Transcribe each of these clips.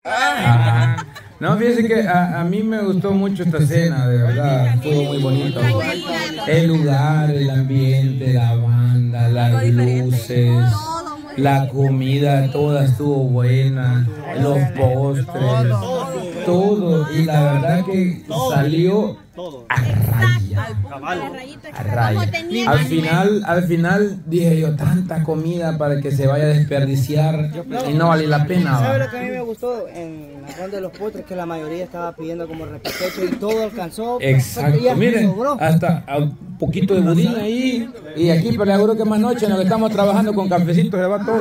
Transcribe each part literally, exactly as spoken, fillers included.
Ah, no, fíjense que a, a mí me gustó mucho esta cena, de verdad, estuvo muy bonito. El lugar, el ambiente, la banda, las luces, la comida, toda estuvo buena, los postres, todo. Y la verdad que salió a raya, a raya. Al final, al final dije yo, tanta comida para que se vaya a desperdiciar y no vale la pena. ¿Sabes lo que a mí me gustó en la ronda de los postres? Que la mayoría estaba pidiendo como repetecho y todo alcanzó. Exacto, miren, hasta un poquito de budín ahí. Y aquí, pero le aseguro que más noche en lo que estamos trabajando con cafecitos se va todo.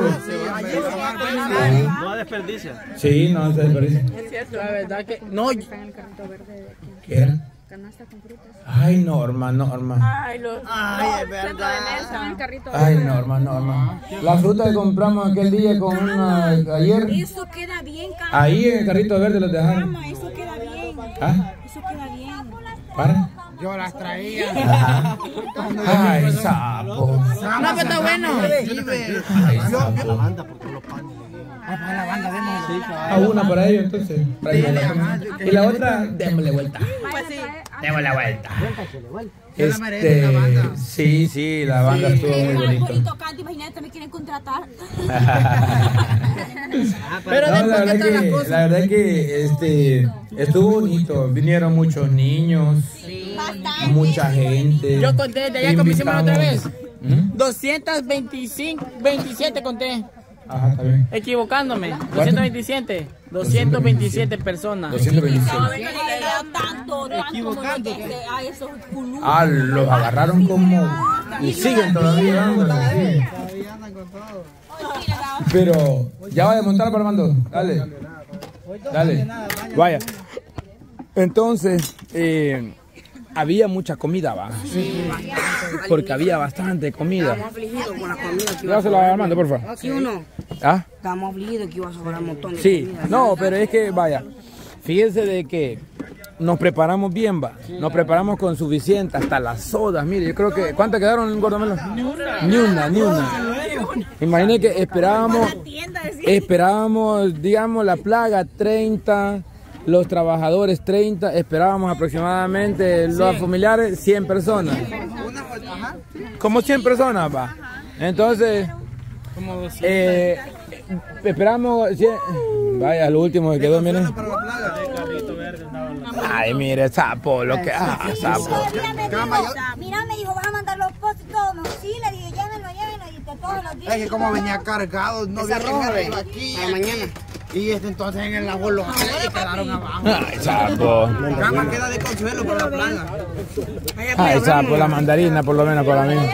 No desperdicia. Sí, no se desperdicia. Es cierto, la verdad que no. ¿Qué era? Canasta con frutas. Ay, Norma, Norma. Ay, los. Ay, es verdad. Ay, Norma, Norma. La fruta que compramos aquel día con una ayer. Eso queda bien, Carlos. Ahí en el carrito verde los dejaron. Mamá, eso queda bien. ¿Ah? Eso queda bien. ¿Para? Yo las traía. Ajá. Ay, sapo. No, pero está bueno. Ay, sapo. La banda por todos los panes. Ah, para la banda, démosle. A una para ellos, entonces. Para que la coman. Y la otra, démosle vuelta. Pues sí. Démosle vuelta. Se la merece la banda. Este, sí, sí, la banda estuvo muy bonito. bonito canto, imagínate, también quieren contratar. Pero No, la después verdad que todas las que, cosas. la verdad que este, estuvo bonito. Vinieron muchos niños, mucha gente. Yo conté de allá como hicimos la otra vez. ¿Mm? doscientos veinticinco, veintisiete conté. Ajá, está bien. Equivocándome. doscientos veintisiete. doscientos veintisiete personas. doscientos veintisiete. No, venga, le da tanto, tanto como lo que se- a esos culos. Ah, los agarraron como... Y siguen todavía dándole, sí. Pero, ya va a desmontar para Armando. Dale. Dale. Vaya. Entonces, eh, había mucha comida, va. Porque había bastante comida. Estamos afligidos con la comida que iba a Dáselo a Armando, por favor. ¿Sí o no? ¿Ah? Estamos afligidos que iba a sobrar un montón de Sí, comida. no, pero es que, vaya, fíjense de que nos preparamos bien, va. Nos preparamos con suficiente, hasta las sodas, mire, yo creo que, ¿cuántas quedaron, Gordomelo? Ni una. Ni una, ni una. Imagínate que esperábamos, esperábamos, digamos, la plaga treinta, los trabajadores treinta, esperábamos aproximadamente los familiares cien personas. Como cien personas, va. Entonces, eh, esperamos cien. Vaya, lo último que quedó, miren. Ay, mire, sapo, lo que... Ah, sapo. Mira, me dijo, mira, me dijo, vas a mandar los postes y todo. No, sí, le dije, llévenlo, llévenlo, y te todos los días. Es que como venía cargado, no había que aquí. Para mañana. Y este entonces en el agua los jalé y quedaron abajo. Ay, sapo. Cama queda de consuelo para la plaga. Ay, sapo, la mandarina, por lo menos para mí.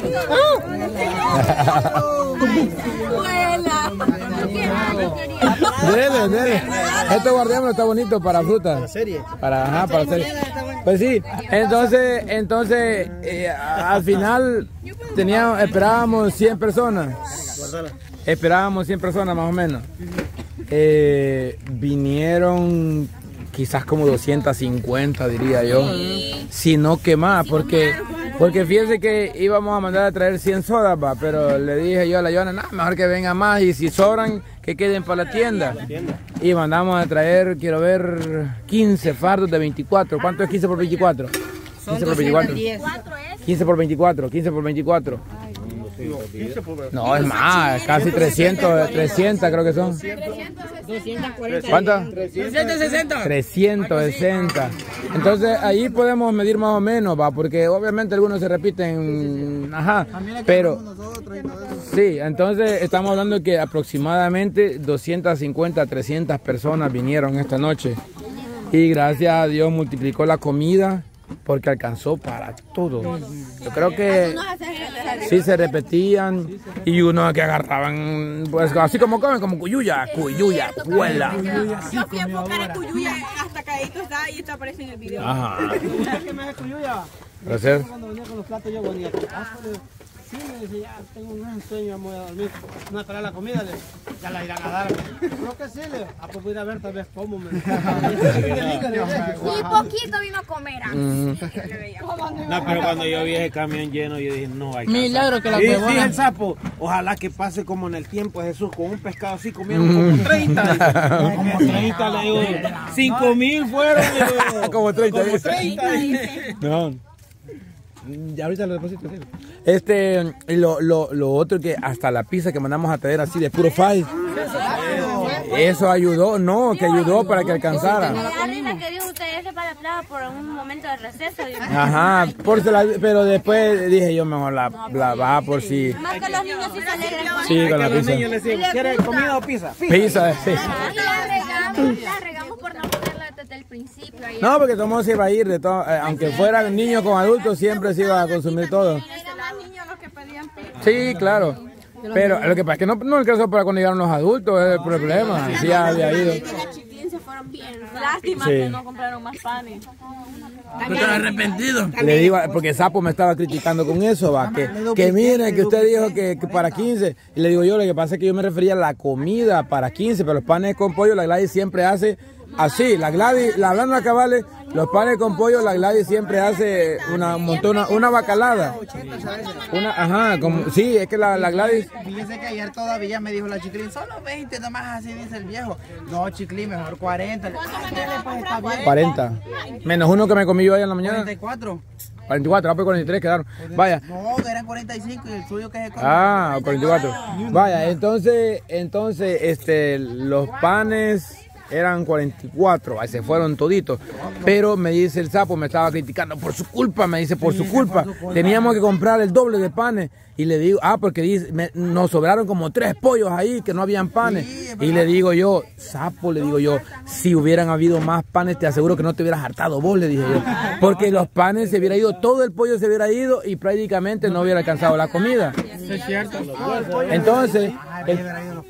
Dele, dele. Este guardián está bonito para frutas. Para, ajá, para hacer. Pues sí, entonces, entonces, eh, al final teníamos, esperábamos cien personas. Esperábamos cien personas más o menos. Eh, vinieron quizás como doscientas cincuenta, diría yo. Si no que más, porque... Porque fíjense que íbamos a mandar a traer cien sodas, va, pero le dije yo a la Joana, no, mejor que venga más y si sobran, que queden para la tienda. Y mandamos a traer, quiero ver, quince fardos de veinticuatro. ¿Cuánto es quince por veinticuatro? quince por veinticuatro. quince por veinticuatro, quince por veinticuatro. No, es más, casi trescientos, trescientos creo que son. ¿Cuánto? trescientos sesenta. trescientos sesenta. Entonces ahí podemos medir más o menos, va, porque obviamente algunos se repiten, ajá, pero sí, entonces estamos hablando que aproximadamente doscientas cincuenta, trescientas personas vinieron esta noche y gracias a Dios multiplicó la comida porque alcanzó para todo. Yo creo que sí se repetían y unos que agarraban, pues así como comen, como cuyuya, cuyuya, cuela. Yo fui a enfocar en Cuyuya, hasta caído está y esto aparece en el video. Ajá. ¿Qué me da Cuyuya? Gracias. Cuando venía con los platos yo venía con asco de... Sí, me dice, ya tengo un gran sueño, vamos a dormir. No esperar la comida, le, ya la irán a dar. Creo que sí, le, a pues voy a ver tal vez cómo me... Y poquito vino a comer. Mm. No, pero cuando yo vi ese camión lleno, yo dije, no hay Milagro que la y huevona. dije el sapo, ojalá que pase como en el tiempo de Jesús, con un pescado así comieron como treinta. Como treinta, le digo, cinco mil fueron. Le digo, como treinta. Como treinta. No. Ya ahorita lo deposito. ¿Sí? Este, y lo, lo, lo otro que hasta la pizza que mandamos a traer así de puro five. Eso ayudó, no, que ayudó para que alcanzara. La harina que dijo usted es para la plaza por un momento de receso. Ajá, por si la, pero después dije yo mejor la, la va por si. Más que los niños sí se alegran. Sí, con la pizza. Niños les digo, ¿quiere comida o pizza? Pizza, sí. La regamos, la regamos por no ponerla desde el principio. No, porque todo el mundo se iba a ir, de todo, eh, aunque fueran niños con adultos, siempre se iba a consumir todo. Eran más niños los que pedían pizza. Sí, claro. Pero lo que pasa es que no, no alcanzó para cuando llegaron los adultos, es el problema. Sí, había ido. Se fueron bien. Lástima Sí. que no compraron más panes. Estoy arrepentido. Le digo, porque Sapo me estaba criticando con eso, va, que, que miren, que usted dijo que, que para quince. Y le digo yo, lo que pasa es que yo me refería a la comida para quince, pero los panes con pollo, la Gladys siempre hace así. La Gladys, la hablando a cabales, los panes con pollo, la Gladys siempre hace una montona, una bacalada. Una, ajá, como, sí, es que la, la Gladys... Fíjese que ayer todavía me dijo la Chiclín, solo veinte nomás, así dice el viejo. No, Chiclín, mejor cuarenta. cuarenta. Menos uno que me comí yo ayer en la mañana. cuarenta y cuatro. cuarenta y cuatro, ah, pues cuarenta y tres quedaron. Vaya. No, que eran cuarenta y cinco y el suyo que es Ah, cuarenta y cuatro. Vaya, entonces, entonces, este, los panes eran cuarenta y cuatro, ahí se fueron toditos. Pero me dice el Sapo, me estaba criticando por su culpa, me dice por su culpa. Teníamos que comprar el doble de panes. Y le digo, ah, porque dice, me, nos sobraron como tres pollos ahí que no habían panes. Y le digo yo, Sapo, le digo yo, si hubieran habido más panes, te aseguro que no te hubieras hartado vos, le dije yo. Porque los panes se hubiera ido, todo el pollo se hubiera ido y prácticamente no hubiera alcanzado la comida. Es cierto. Entonces, el,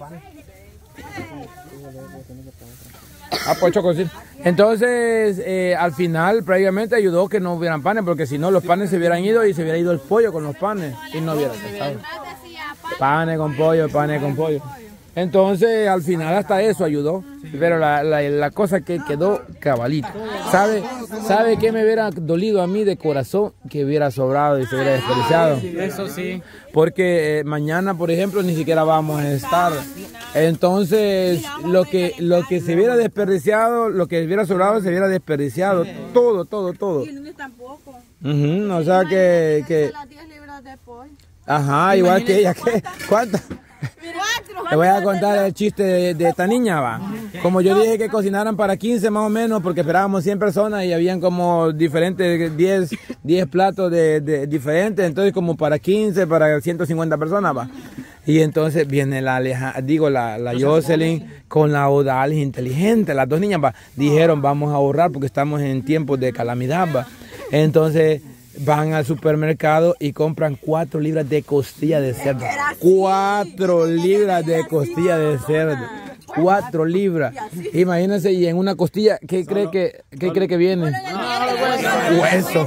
Ah, pues Choco, sí. Entonces, eh, al final, prácticamente ayudó que no hubieran panes, porque si no, los panes se hubieran ido y se hubiera ido el pollo con los panes y no hubiera pasado. Panes con pollo, panes con pollo. Entonces, al final, hasta eso ayudó. Pero la, la, la cosa que quedó cabalito. ¿Sabe, ¿Sabe qué me hubiera dolido a mí de corazón? Que hubiera sobrado y se hubiera desperdiciado. Eso sí. Porque eh, mañana, por ejemplo, ni siquiera vamos a estar. Entonces, lo que lo que se hubiera desperdiciado, lo que hubiera sobrado, se hubiera desperdiciado. Todo, todo, todo. Y el lunes tampoco. Uh-huh, o sea que... que Las diez libras de pollo. ajá, igual que ella. ¿Qué? ¿Cuántas? Le voy a contar el chiste de, de esta niña, va. Como yo dije que cocinaran para quince más o menos, porque esperábamos cien personas y habían como diferentes, diez, diez platos de, de diferentes, entonces como para quince, para ciento cincuenta personas, va. Y entonces viene la Aleja, digo, la, la Jocelyn con la Odal inteligente, las dos niñas, va. Dijeron, vamos a ahorrar porque estamos en tiempos de calamidad, va. Entonces van al supermercado y compran cuatro libras de costilla de cerdo. Cuatro libras de costilla de cerdo. Cuatro libras. Imagínense, y en una costilla, ¿qué cree que, qué cree que viene? Hueso.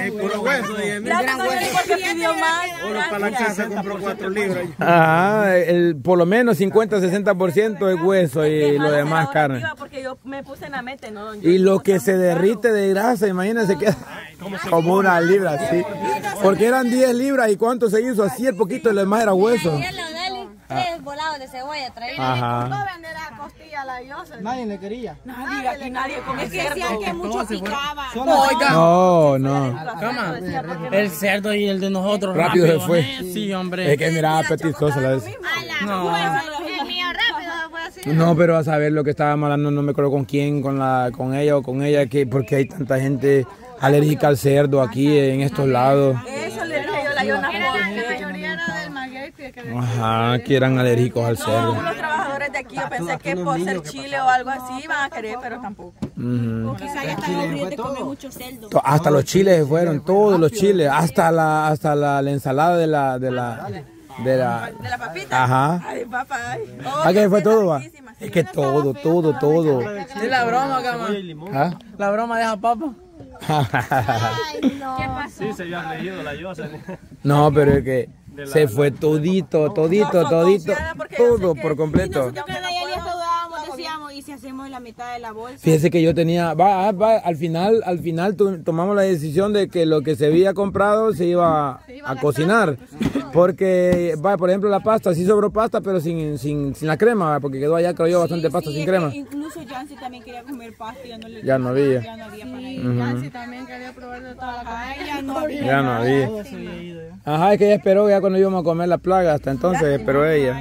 Para la casa compró cuatro libras. Ajá, el, por lo menos cincuenta a sesenta por ciento es hueso y lo demás carne. Porque yo me puse en la mente, ¿no? Y lo que se derrite de grasa, imagínense que como una libra, sí. Porque eran diez libras y cuánto se hizo así, el poquito y lo demás era hueso. Tres volados de cebolla traídos. Ajá. vender la costilla a la Jocelyn. Nadie le quería. Nadie, aquí nadie con el cerdo. que mucho picaba. No, no. Cama, el cerdo y el de nosotros Rápido se rápido, fue. ¿eh? Sí, hombre. Es que miraba apetitoso la vez. No. El mío rápido, fue así. No, pero a saber lo que estábamos hablando, no me acuerdo con quién, con la, con ella o con ella, que porque hay tanta gente alérgica al cerdo aquí en estos lados. Eso le dije yo a la Yona. La mayoría era del maguey. Ajá, que eran alérgicos al cerdo. Todos los trabajadores de aquí, yo pensé que por ser chile o algo así iban a querer, pero tampoco. Uh-huh. Quizá ya están aburridos de comer mucho cerdo. Hasta los chiles se fueron, todos los chiles, hasta la, hasta la, la ensalada de la, de la, de la, De la papita. ajá. Ay, papá. Ay. Oh, ¿A qué fue todo, va? riquísima, sí. Es que todo, todo, todo. Es la broma, cama. ¿Ah? La broma deja papa. Ay, no. ¿Qué pasó? Sí, se había leído la Jocelyn. No, pero es que Se fue todito, todito, todito, todo por completo. Nosotros con Nayeli hasta dudábamos, decíamos, ¿y si hacemos la mitad de la bolsa? Fíjese que yo tenía, va, va, al final, al final tu, tomamos la decisión de que lo que se había comprado se iba a, a cocinar. Porque, va, por ejemplo, la pasta, sí sobró pasta, pero sin, sin, sin la crema, ¿va? Porque quedó allá, creo yo, bastante sí, pasta sí, sin crema. Incluso Jancy también quería comer pasta y ya no le Ya no había. Ya no había para Y ella. Jancy también quería probar de toda la comida. Ya no había. Ya no había. Ajá, es que ella esperó ya cuando íbamos a comer la plaga, hasta entonces esperó ella.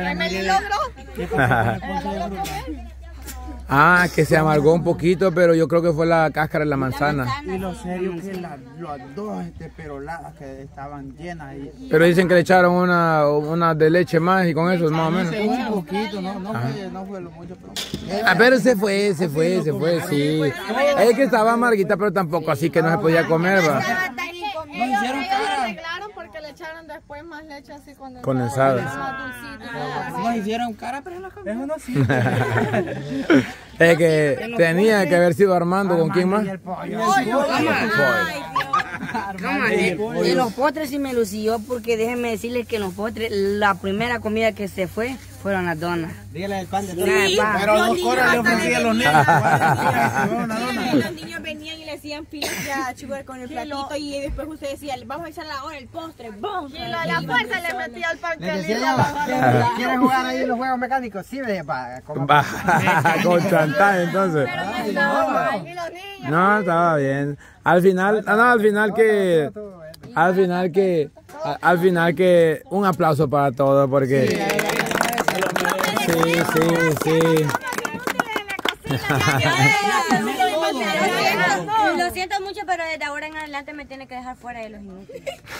Ah, que se amargó un poquito, pero yo creo que fue la cáscara de la manzana. Y lo serio que las dos este, peroladas que estaban llenas. Y... Pero dicen que le echaron una, una de leche más y con eso más o menos. Un poquito, no, no, fue, no fue lo mucho, pero... Ah, pero se fue, se fue, se fue, sí. Es que estaba amarguita, pero tampoco así que no se podía comer, va. Ellos, ellos arreglaron porque le echaron después más leche así condensada. Condensada. Nos hicieron cara, pero la comida. Eso no sirve. Es que tenía que haber sido Armando, ¿con quién más? Y los postres sí me lució porque déjenme decirles que los postres, la primera comida que se fue fueron las donas. Dígale el pan de Sí, pero dos horas le ofrecí a los niños. Los niños venían y le hacían filas sugar con el platito y después usted decía, vamos a echar ahora el postre, ¡bum! Y la, la fuerza le metía al parque. ¿Quieres jugar ahí en los juegos mecánicos? Sí, ve, para. Con chantaje entonces. No, estaba bien. Al final, no, al final que, al final que, al final que, un aplauso para todos porque, sí, sí, sí. Lo siento mucho, pero desde ahora en adelante me tiene que dejar fuera de los inútiles.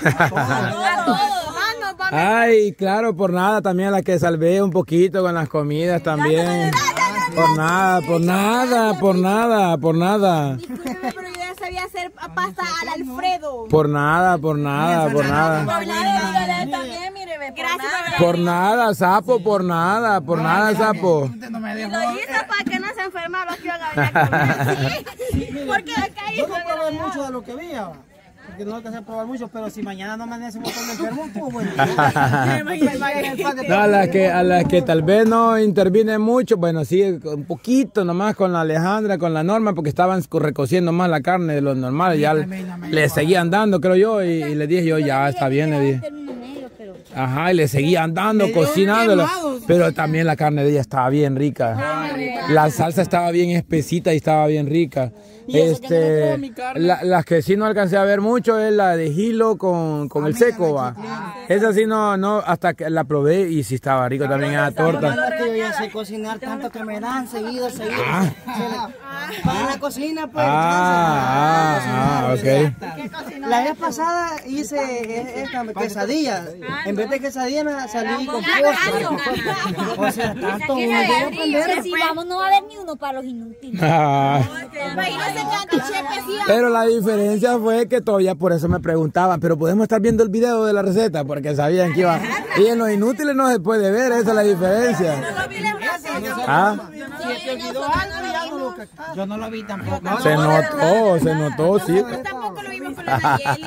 Ay, claro, por nada, también a la que salvé un poquito con las comidas también. Por nada, por nada, por nada, por nada. Discúlpeme, pero yo ya sabía hacer pasta al Alfredo. Por nada, por nada, por nada. También, mire, gracias Por nada, sapo, por nada, por nada, sapo. Y lo hice para que no se enfermaran los que iban a venir a comer. Sí, porque acá yo no probé mucho de lo que había, porque no alcancé a probar mucho, pero si mañana no amanece un montón de enfermos, pues bueno. No, a las que, a las que tal vez no interviene mucho, bueno, sí, un poquito nomás con la Alejandra, con la Norma, porque estaban recociendo más la carne de lo normal, ya le seguían dando, creo yo, y, y le dije yo, ya está bien, le dije. Ajá, y le seguían dando, cocinándola, pero también la carne de ella estaba bien rica. La salsa estaba bien espesita y estaba bien rica. Este, la, las que sí no alcancé a ver mucho es la de Hilo con, con el seco, va. Esa sí no, no, hasta que la probé y sí estaba rico también esa torta. Yo ya sé cocinar tanto que me dan seguido, seguido. Para la cocina, pues. Ah, ah, ok. La vez pasada hice esta quesadilla. En vez de quesadilla me salí con postre. O sea, tanto uno debe aprender. Si vamos, no va a haber ni uno para los inútiles. Ah. Pero la diferencia fue que todavía por eso me preguntaban, pero podemos estar viendo el video de la receta porque sabían que iba. Y en los inútiles no se puede ver, esa es la diferencia. ¿Ah? Yo no lo vi tampoco. Se notó, se notó, sí. Tampoco lo vimos con la Nayeli.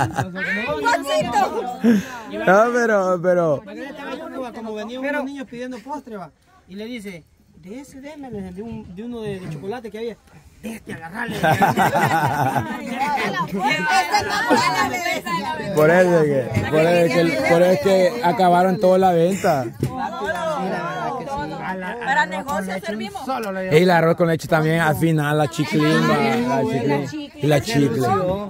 No, pero, pero. Como venían unos niños pidiendo postre, va, y le dice, de ese déme, de, un, de uno de, de chocolate que había. De este, agarrarle. Por eso que, por eso que, por eso que acabaron toda la venta. Para negocios servimos. Y el arroz con leche también, al final, la chiclín, la chiclín. Y la chicle.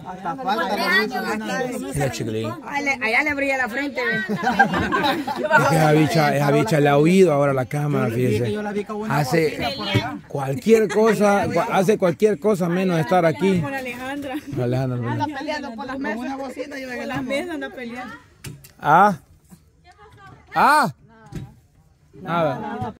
Y la chiclín. Allá le brilla la frente. Esa bicha, esa bicha le ha oído ahora la cámara, fíjese. Hace cualquier cosa, hace cualquier cosa menos estar aquí. Con Alejandra. Alejandra. Anda peleando por las mesas. Una bocina y Por las mesas anda peleando. Ah. Ah. Nada.